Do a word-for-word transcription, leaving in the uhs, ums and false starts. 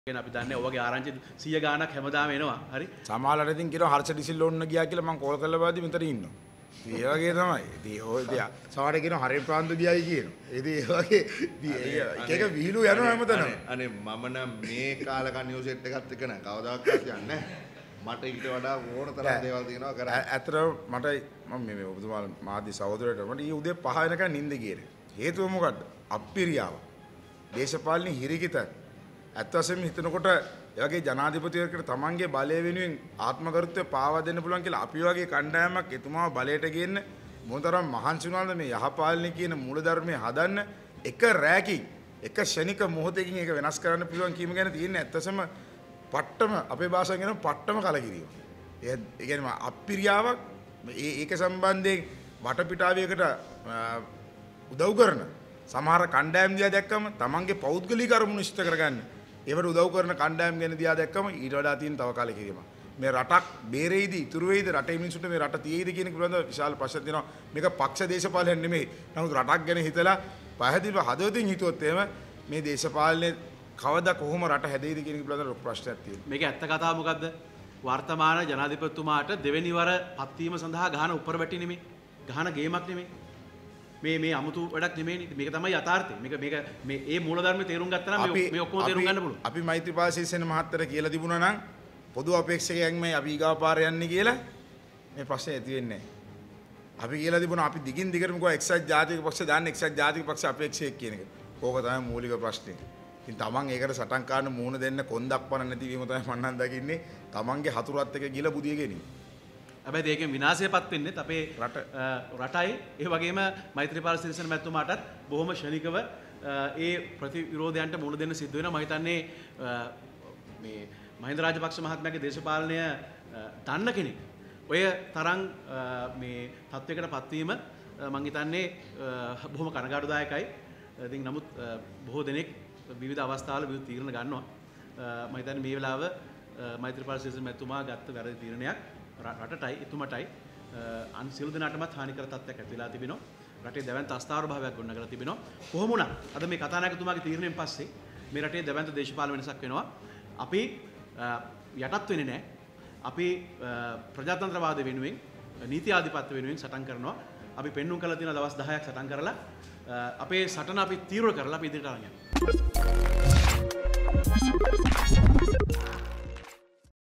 අපි දන්නේ ඔයගේ ආරංචි සිය ගාණක් හැමදාම එනවා. හරි. සමහරවිට ඉතින් කියනවා හර්ෂ ඩිසිල් ඕන්න ගියා කියලා මම කෝල් කරලා බලද්දි මෙතන ඉන්නවා. ඉතින් ඒ වගේ තමයි. ඉතින් ඔය ඉතින් සමහරවිට කියනවා හරේ ප්‍රාන්ත ගියයි කියනවා. ඉතින් ඒ වගේ එක එක විහිළු යනවා හැමතැනම. අනේ මම නම් මේ කාලක නිවුස් සෙට් එකත් එක්ක නෑ කවදාකවත් යන්නේ නෑ. මට ඊට වඩා ඕන තරම් දේවල් තියෙනවා කරා. ඇත්තටම මට මම මේ ඔබතුමාලා මාධ්‍ය සහෝදරයට මට ඊ උදේ පහ වෙනකන් නිින්ද ගියේ. හේතුව මොකද්ද? අප්පිරියාව. දේශපාලන හිරිකිත ඇත්ත වශයෙන්ම හිතනකොට ඒ වගේ ජනාධිපතිවරයෙකුට තමන්ගේ බලය වෙනුවෙන් ආත්මගරුත්වය පාවා දෙන්න පුළුවන් කියලා අපි වගේ කණ්ඩායමක් එතුමාව බලයට ගේන්න මොනතරම් මහන්සි වුණාද මේ යහපාලනය කියන මූලධර්මය හදන්න එක රැකින් එක ෂණික මොහොතකින් ඒක වෙනස් කරන්න පුළුවන් කීම ගැන තියෙන්නේ ඇත්ත වශයෙන්ම පට්ටම අපේ භාෂාවෙන් කියනවා පට්ටම කලකිරීම. ඒ කියන්නේ අප්පිරියාවක් ඒක සම්බන්ධයෙන් වටපිටාවයකට උදව් කරන සමහර කණ්ඩායම් දිහා දැක්කම තමන්ගේ පෞද්ගලික අරමුණු ඉෂ්ට කරගන්න ඒවට උදව් කරන කණ්ඩායම් ගැන දිහා දැක්කම ඊට වඩා තියෙන තව කාලෙක කිරීම. මේ රටක් බේරෙයිද ඉතුරු වෙයිද රටේ මිනිසුන්ට මේ රට තියෙයිද කියන එක පිළිබඳව විශාල ප්‍රශ්න තියෙනවා. මේක පක්ෂ දේශපාලනයක් නෙමෙයි. නමුත් රටක් ගැන හිතලා පැහැදිලිව හදවතින් හිතුවොත් එහෙම මේ දේශපාලනේ කවදා කොහොම රට හැදෙයිද කියන එක පිළිබඳව ප්‍රශ්නයක් තියෙනවා. මේක ඇත්ත කතාව මොකද්ද? වර්තමාන ජනාධිපතිතුමාට දෙවෙනි වර පත්වීම සඳහා ගහන උපරවැටි නෙමෙයි. ගහන ගේමක් නෙමෙයි. මේ මේ අමුතු වැඩක් නෙමෙයි. මේක තමයි යථාර්ථය. මේක මේක මේ ඒ මූලධර්ම තේරුම් ගත්තා නම් මේ මේ ඔක්කොම තේරුම් ගන්න පුළුවන්. අපි මෛත්‍රීපාල සිරිසේන මහත්තයට කියලා තිබුණා නම් පොදු අපේක්ෂකයන් මේ අපි ඊගාව පාර යන්නේ කියලා මේ ප්‍රශ්නේ ඇති වෙන්නේ නැහැ. අපි කියලා තිබුණා අපි දිගින් දිගටම ගෝ එක්සත් ජාතික පක්ෂ දාන්න එක්සත් ජාතික පක්ෂ අපේක්ෂකයෙක් කියන එක. ඕක තමයි මූලික ප්‍රශ්නේ. ඉතින් තමන් ඒකට සටන් කාන්න මූණ දෙන්න කොන්දක් පන නැති වීම තමයි මම නම් දකින්නේ. තමන්ගේ හතුරත් එක්ක ගිල බුදිය ගැනීම. හැබැයි ඒකෙන් විනාශයපත් වෙන්නේ අපේ රට රටයි ඒ වගේම මෛත්‍රීපාල සිරිසේන මැතිතුමාටත් බොහොම ශනිකව ඒ ප්‍රතිවිරෝධයන්ට මුහුණ දෙන්න සිද්ධ වෙනවා. මම හිතන්නේ මේ මහින්ද රාජපක්ෂ මහත්මයාගේ දේශපාලනය දන්න කෙනෙක් ඔය තරම් මේ තත්වයකට පත්වීම මම හිතන්නේ බොහොම කනගාටුදායකයි. ඉතින් නමුත් බොහෝ දෙනෙක් විවිධ අවස්ථාවල විවිධ තීරණ ගන්නවා. මම හිතන්නේ මේ වෙලාව මෛත්‍රීපාල සිරිසේන මැතිතුමා ගත්ත වැරදි තීරණයක් රටටයි එතුමටයි අන් සියලු දෙනාටමත් හානිකර තත්ත්වයක් ඇති වෙලා තිබෙනවා. රටේ දැවැන්ත අස්ථාවර භාවයක් ගොඩනගලා තිබෙනවා. කොහොම වුණත් අද මේ කතානායකතුමාගේ තීරණයෙන් පස්සේ මේ රටේ දැවැන්ත දේශපාලන වෙනසක් වෙනවා. අපි යටත් වෙන්නේ නැහැ. අපි ප්‍රජාතන්ත්‍රවාද වෙනුවෙන් නීති ආධිපත්‍ය වෙනුවෙන් සටන් කරනවා. අපි පෙන්눔 කරලා තියෙන දවස් දහයක් සටන් කරලා අපේ සටන අපි තීව්‍ර කරලා අපි ඉදිරියට අරන් යනවා.